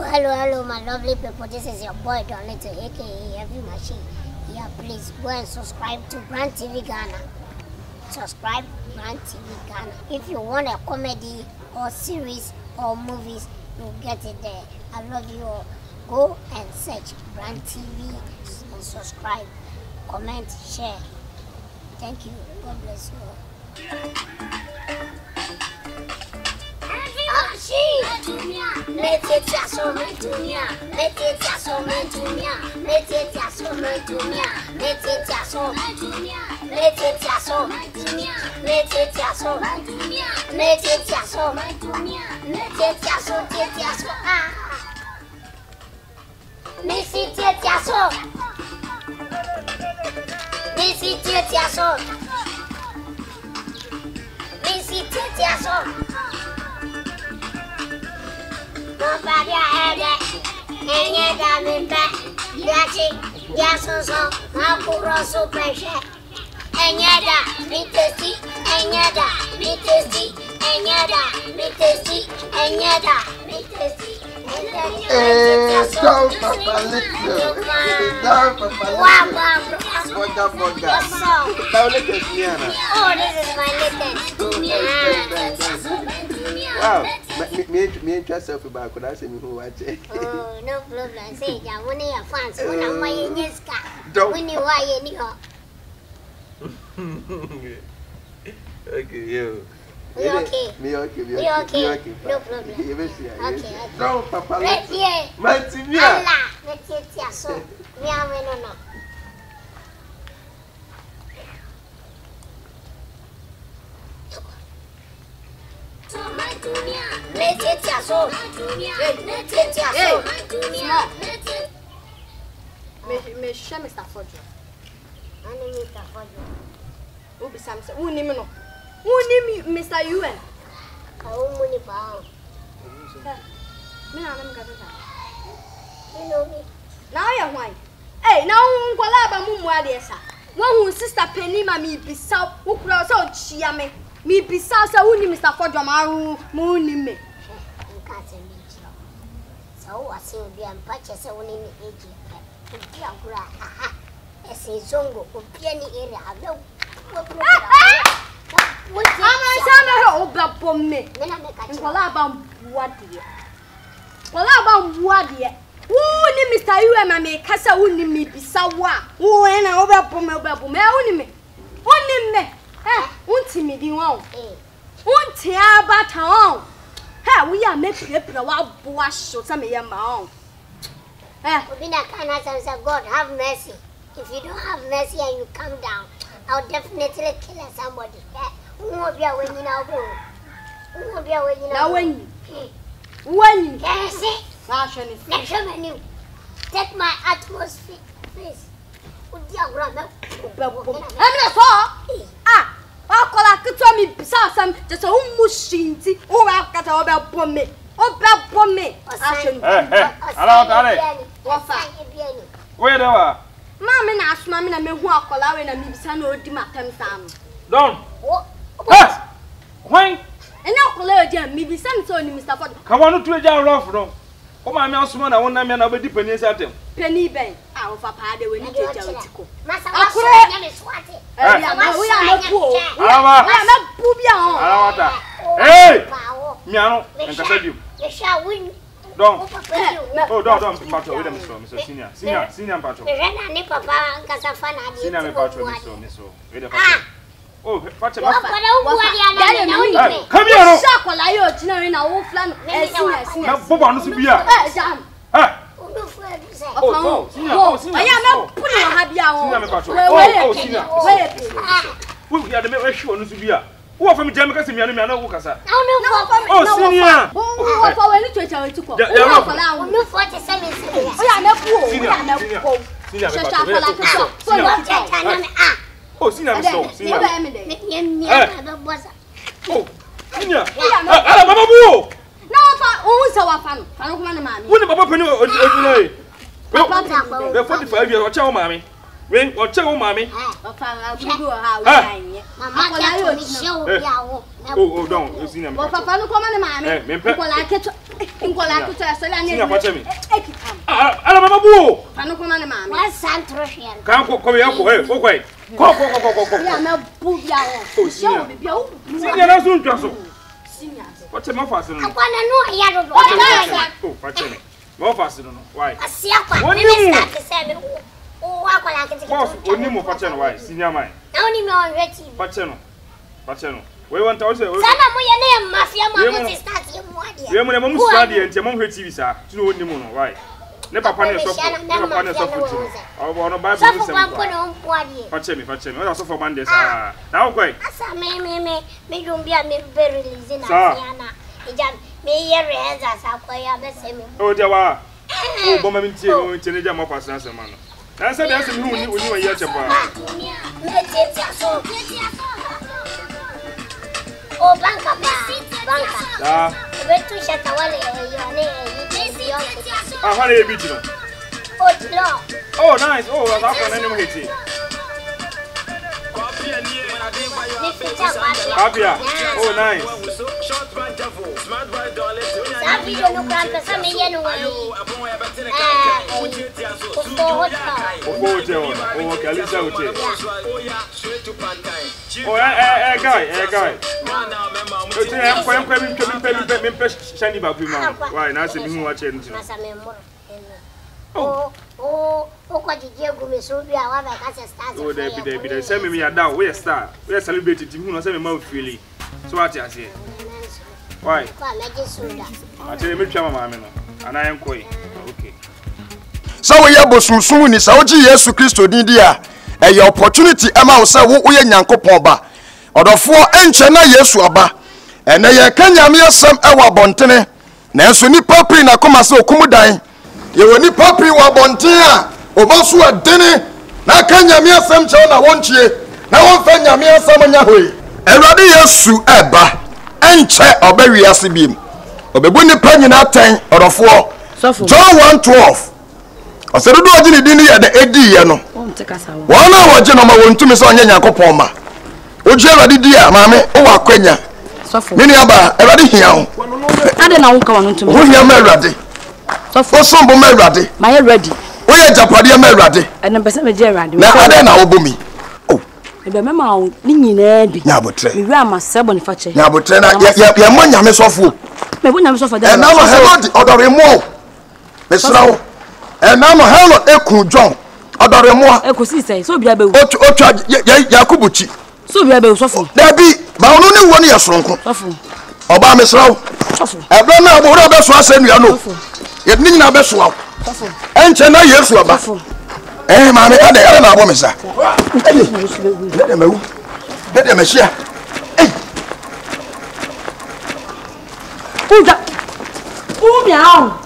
hello, my lovely people. This is your boy Donito, aka Heavy Machine. Yeah, please go and subscribe to Brand TV Ghana. Subscribe Brand TV Ghana. If you want a comedy or series or movies, you'll get it there. I love you all. Go and search Brand TV and subscribe, comment, share. Thank you. God bless you all. Nobody had it, and yet I'm in back. Yaching, Yasso, Makuro Super Chef. And yada, me tasty, and yada, me tasty, and yada, me tasty, and yada, me tasty. Don't Papa Little. Don't Papa Little. Oh, this is my latest. Wow. Me and yourself about could I say me who watch it? Oh, no problem. Say that one of your fans, when I'm my Yeska. Don't. When you are anyhow. Okay, yo. Me okay. Me okay. No problem. Okay. No, Papa. Let's hear. Mantimia. Allah. Let's hear. So, me am no. Let's hear. So, let's hear. Me share Mr. Fojo. I need Mr. Fojo. Who be Sam? Who name no? Who name Mr. UN? How many pounds? Me na nam gada. You know me. Now you why? Hey, now nkwala ba mu ade sa. Wo sister Penny ma mi bisa wo kura so chia me. Mi bisa sa who ni Mr. Fojo ma mu ni me. Nka se mi chiro. So wa se obi am pa che se woni ni eji. Obi agura aha. Ese zongo obi ani area ave. What am I saying? Oh, black bomb me. Nkwala ba mbuade. Nkwala ba mbuade. Who ni Mr. UM me kasa who ni mi bisa wa. Who na obabom me who ni me. Who ni me. Unti mi di won. Unti abata on. We are make people wa boa show some yamba on. Obina kana say God have mercy. If you don't have mercy and you come down, I'll definitely kill somebody. Won't be away now. Won't be away now. When yes, next menu. Take my atmosphere, please. I'm not I'll call a me beside some just a machine. Oh, I've got all about me. Oh, about me. Where they were? Mamma and ask Mamma and me who are calling and me son or Dimatam Sam. Don't. When? And now call me be some son, Mr. Ford. Come on to a jar rough room. Oh, my mouse man, I want to man over dependence at him. Penny Bank, our papa, they will need to tell you. Master, we are not poor. We are not poor. Hey! Miano, and Cassadu. You shall win. Don't. Oh, don't, Patrol, with them, Mr. Senior Patrol. Senior Patrol, Miss. Oh, Patrol. Come here, no. Boba, no, Subia. Oh, Senior. I am not putting a happy hour. We are the very sure, no, Subia. Who are from Jamaica? Oh, Senior. Oh, Senior. We're 45 years old, mommy. When or tell mommy? Oh, don't. You see them. Papa, no come on, mammy. Ngola kuta sala ne. Senior pache me. Ekikam. Ala mama bu. Panu kuma ne mama. What's Santrofian? Kan ko ko ya ko ko kwai. Ko. Ya me bu ya o. Senior bibia o. Senior na so ntwa so. Senior. Pache ma fa no. Akwana no ya do. Oh, pache me. Ma fa no. Why? Asia kwa. Mimi start say me. O akwala kiti. Boss, oni mo pache no why? Senior man. Na oni me on reti. Pache no. We want to say. Sana mo ya na mafia mo mo start ye mo ade. We mo na mo start ye ntia mo hwe TV sa. Tu oni mo no why? Ne papa ne so. Ne papa ne so futi. O no Bible so say. Pache me. O so for Monday sa. Na o kwai. Asa me jumbia me be release na siana. Ija me ye reza sa kwa ya be se me. O dia wa. O bo ma mi tie o tie ne ja mo pass na se ma no. Na se dia se mi hu ni wa ye chepa. Me tie so. O banka. Ah. Betu shata wale yone yi. Ah, how they beat you? Oh, nice. Oh, that's how can anyone hit it? Abia. Oh, nice. Guy. Why? Now see me watch it. Oh, what did you go so be our start? Oh, they send me a down. We are star. We are celebrating who knows every mouth freely. So what I say? Why? I tell you, me chama mama no. And I am koi. Okay. So we are bosun ni sa oji Yesu Kristo din dia. E your opportunity ama wo say wo ye Nyankopon ba. Odofo enche na Yesu aba. Ene ye kanyame asem e wa bontene. Na enso ni papi na koma se okumudan. Ye woni papi wa bonten a obaso adene na kanyame asem che na wonchie. Na wonfa nyame asem nya hoi. Ewrade Yesu eba. Enche obawi ase biem. Obebu ni panyina ten odofo. John 1:12. Osedudu ogini din ye de edi ye no. Wona woje no ma wontumi se onye Nyankopon ma. Oje Ewrade di a maame o wa kwanya. Mini aba Ewrade hia ho. Ade na wonka wonu ntumi. Wo hia ma Ewrade. Sofo sombo ma Ewrade. Ma ye ready. Wo ye japade ma Ewrade. Ene pese me je Ewrade. Na ade na wo bomi. Oh. Ebe mema wo ni nyina bi. Nya botre. Mi wi amasebo ni fache. Nya botre na ye mo nyame sofo. Me bo nyame sofo de. E na no Herod odoremo. Me srawo. E na no Herod eku John. Odoremo. Ekosi sei so bia be wu. Otwa Yakubuchi. So bia be wu sofo. Dabi, ba onu ni wo ni yesronko. Sofo. Oba me srawo. Sofo. Ebe na bo ro be so asenu no. Ye ni nyina be so awo. Sofo. Enche na Yesu aba. Sofo. Maame ade na abo me sa. Dede mewu. Dede me hia. Uja. Umiao.